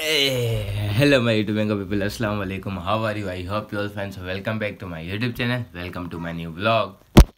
Hello my YouTube people, Assalamu alaikum. How are you? I hope you all fine. So welcome back to my YouTube channel. Welcome to my new vlog.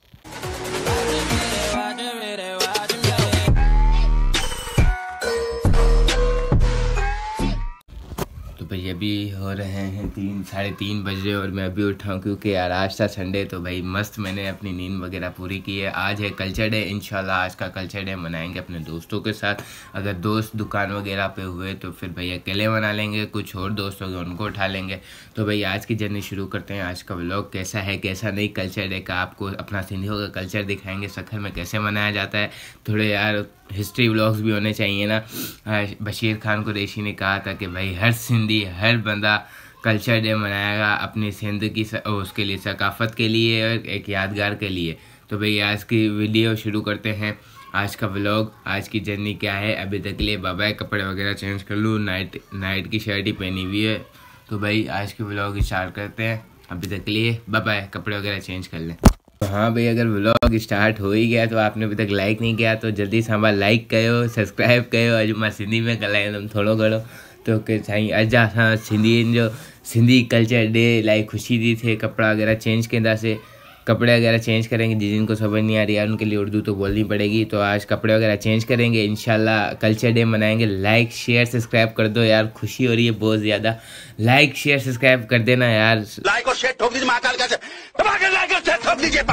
तो भाई अभी हो रहे हैं 3-3:30 बजे और मैं अभी उठा हूँ क्योंकि यार आज था संडे। तो भाई मस्त मैंने अपनी नींद वगैरह पूरी की है। आज है कल्चर डे, इंशाल्लाह आज का कल्चर डे मनाएंगे अपने दोस्तों के साथ। अगर दोस्त दुकान वगैरह पे हुए तो फिर भाई अकेले मना लेंगे, कुछ और दोस्त हो गए उनको उठा लेंगे। तो भाई आज की जर्नी शुरू करते हैं। आज का व्लॉग कैसा है कैसा नहीं कल्चर डे का, आपको अपना सिंधियों का कल्चर दिखाएंगे, सखर में कैसे मनाया जाता है। थोड़े यार हिस्ट्री व्लॉग्स भी होने चाहिए ना। बशीर खान कुरैशी ने कहा था कि भाई हर सिंधी हर बंदा कल्चर डे मनाएगा अपनी सिंध की उसके लिए, सकाफत के लिए और एक यादगार के लिए। तो भाई आज की वीडियो शुरू करते हैं। आज का व्लॉग, आज की जर्नी क्या है। अभी तक के लिए बाबा कपड़े वगैरह चेंज कर लूँ, नाइट की शर्ट ही पहनी हुई है। तो भाई आज के व्लॉग स्टार्ट करते हैं। अभी तक के लिए बाबा कपड़े वगैरह चेंज कर लें। तो हाँ भाई, अगर व्लॉग स्टार्ट हो ही गया तो आपने अभी तक लाइक नहीं किया तो जल्दी से हमारा लाइक कयो, सब्सक्राइब कयो। अॼु मां सिंधी में ॻाल्हायां तुम थोरो घणो। तो कि साईं अॼु असां सिंधी कल्चर डे लाइक खुशी थी थे, कपड़ा वगैरह चेंज कंदासीं, कपड़े वगैरह चेंज करेंगे। जिनको समझ नहीं आ रही है उनके लिए उर्दू तो बोलनी पड़ेगी। तो आज कपड़े वगैरह चेंज करेंगे, इंशाल्लाह कल्चर डे मनाएंगे। लाइक शेयर सब्सक्राइब कर दो यार, खुशी हो रही है बहुत ज़्यादा। लाइक शेयर सब्सक्राइब कर देना यार। लाइक और शेयर ठोक दीजिए, महाकाल का लाइक और शेयर ठोक दीजिए।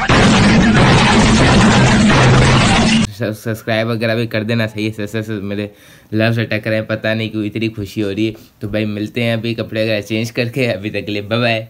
सब्सक्राइब वगैरह भी कर देना। सही है, सर मेरे लव से टक रहे हैं, पता नहीं क्यों इतनी खुशी हो रही है। तो भाई मिलते हैं अभी कपड़े वगैरह चेंज करके। अभी तक के लिए बाय बाय।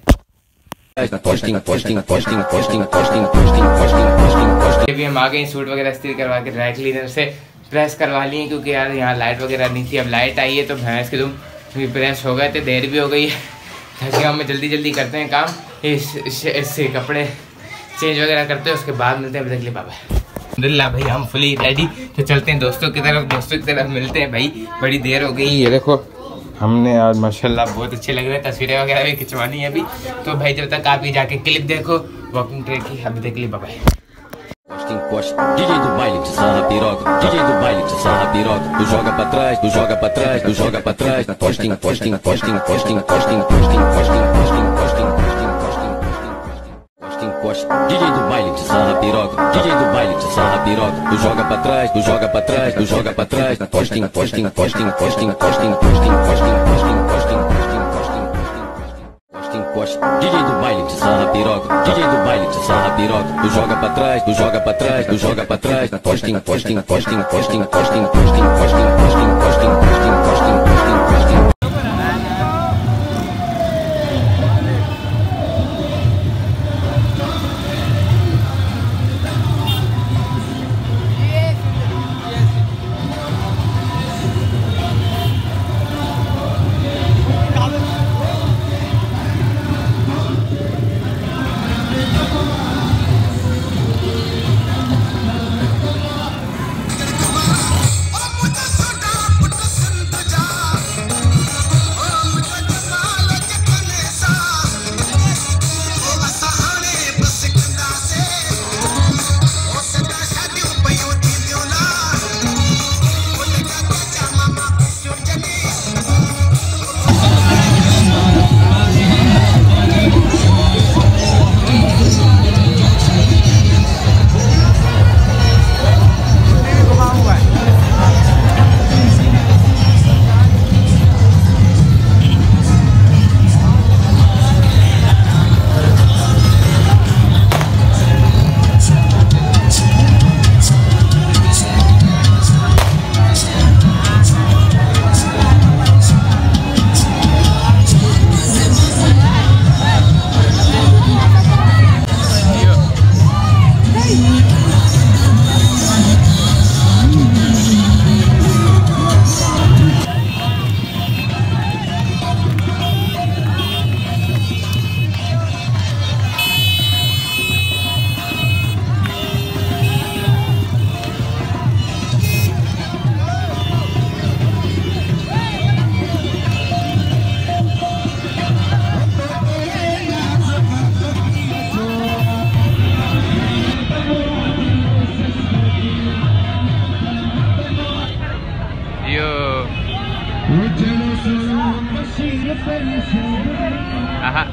अभी हम आ गए सूट वगैरह इस्त्री करवा के ड्राई क्लीनर से प्रेस करवा लिए क्योंकि यार यहाँ लाइट वगैरह नहीं थी। अब लाइट आई है तो भैंस के तुम प्रेस हो गए थे, देर भी हो गई है। थके हम जल्दी जल्दी करते हैं काम, इससे कपड़े चेंज वगैरह करते हैं, उसके बाद मिलते हैं। अभी तक के लिए बाय बाय। अल्हम्दुलिल्लाह भाई हम फुली रेडी। तो चलते हैं दोस्तों की तरफ मिलते हैं। भाई बड़ी देर हो गई, ये देखो हमने आज माशाल्लाह बहुत अच्छे लग रहे हैं। तस्वीरें वगैरह भी खिंचवानी है अभी। तो भाई जब तक आप ही जाके क्लिप देखो वॉकिंग ट्रैक की। अभी तक के लिए bye bye. DJ do baile de sarra piroca, DJ do baile de sarra piroca. Tu joga pra trás, tu joga pra trás, tu joga pra trás. Posting, posting, posting, posting, posting, posting, posting, posting, posting, posting, posting, posting. DJ do baile de sarra piroca, DJ do baile de sarra piroca. Tu joga pra trás, tu joga pra trás, tu joga pra trás. Posting, posting, posting, posting, posting, posting, posting, posting, posting, posting, posting. DJ do baile de sarra piroca, DJ do baile de sarra piroca. Tu joga pra trás, tu joga pra trás, tu joga pra trás. Posting, posting, posting, posting, posting, posting, posting, posting, posting, posting, posting, posting, posting. आहा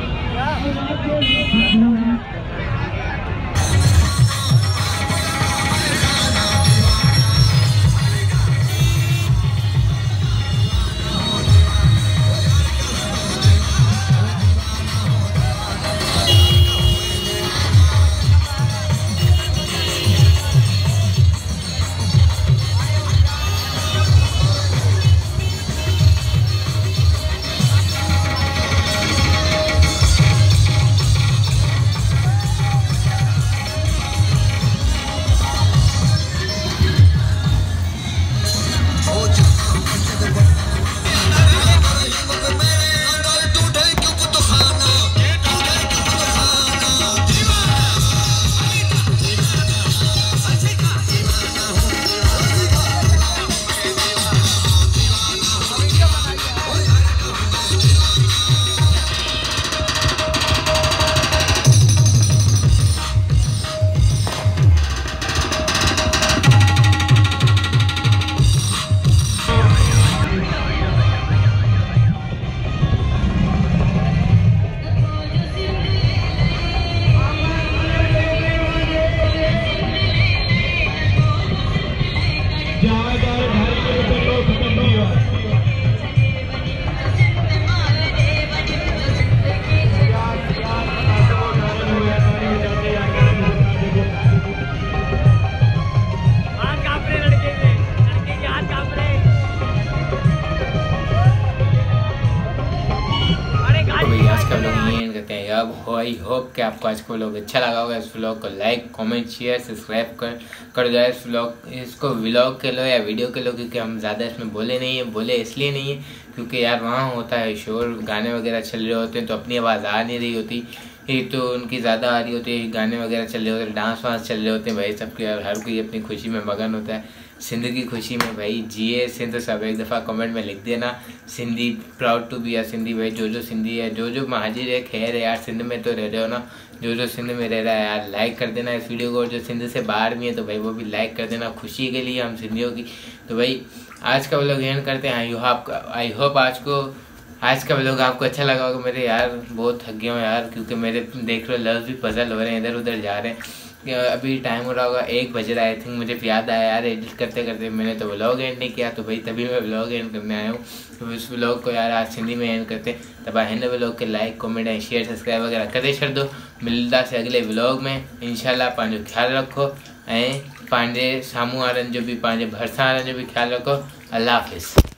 अब I hope कि आपको आज का vlog अच्छा लगा होगा। इस व्लॉग को लाइक कमेंट शेयर सब्सक्राइब कर दो। इस व्लॉग इसको व्लॉग के लो या वीडियो के लो, क्योंकि हम ज़्यादा इसमें बोले नहीं है। बोले इसलिए नहीं है क्योंकि यार वहाँ होता है शोर, गाने वगैरह चल रहे होते हैं तो अपनी आवाज़ आ नहीं रही होती, एक तो उनकी ज़्यादा आ रही होती है, गाने वगैरह चल रहे होते हैं, डांस वांस चल रहे होते हैं। भाई सबके हर कोई अपनी खुशी में मगन होता है। सिंध की खुशी में भाई जिए सिंध सब। एक दफ़ा कमेंट में लिख देना सिंधी प्राउड टू बी या सिंधी। भाई जो सिंधी है, जो महाजिर है, खैर है यार, सिंध में तो रह रहे हो ना, जो सिंध में रह रहा है यार लाइक कर देना इस वीडियो को। और जो सिंध से बाहर भी है तो भाई वो भी लाइक कर देना, खुशी के लिए हम सिंधियों की। तो भाई आज का व्लॉग एंड करते हैं। आई होप आज का व्लॉग आपको अच्छा लगा होगा। मेरे यार बहुत थक गया हूँ यार, क्योंकि मेरे देख लो लफ्ज़ भी पजल हो रहे हैं, इधर उधर जा रहे हैं। अभी टाइम हो रहा होगा 1 बज रहा है आई थिंक। मुझे याद आया यार एडिट करते करते मैंने तो व्लॉग एंड नहीं किया, तो भाई तभी मैं व्लॉग एंड करने आया हूँ। तो इस व्लॉग को यार आज सिंधी में एंड करते। तब हिन व्लॉग के लाइक कमेंट ऐं शेयर सब्सक्राइब वगैरह करे छॾ दो। मिलंदासीं अगले व्लॉग में इंशाल्लाह। पंहिंजो ख्यालु रखो ऐं पंहिंजे साम्हूं वारनि जो बि, पंहिंजे भरिसां वारनि जो बि ख्यालु रखो। अल्लाह हाफ़िज़।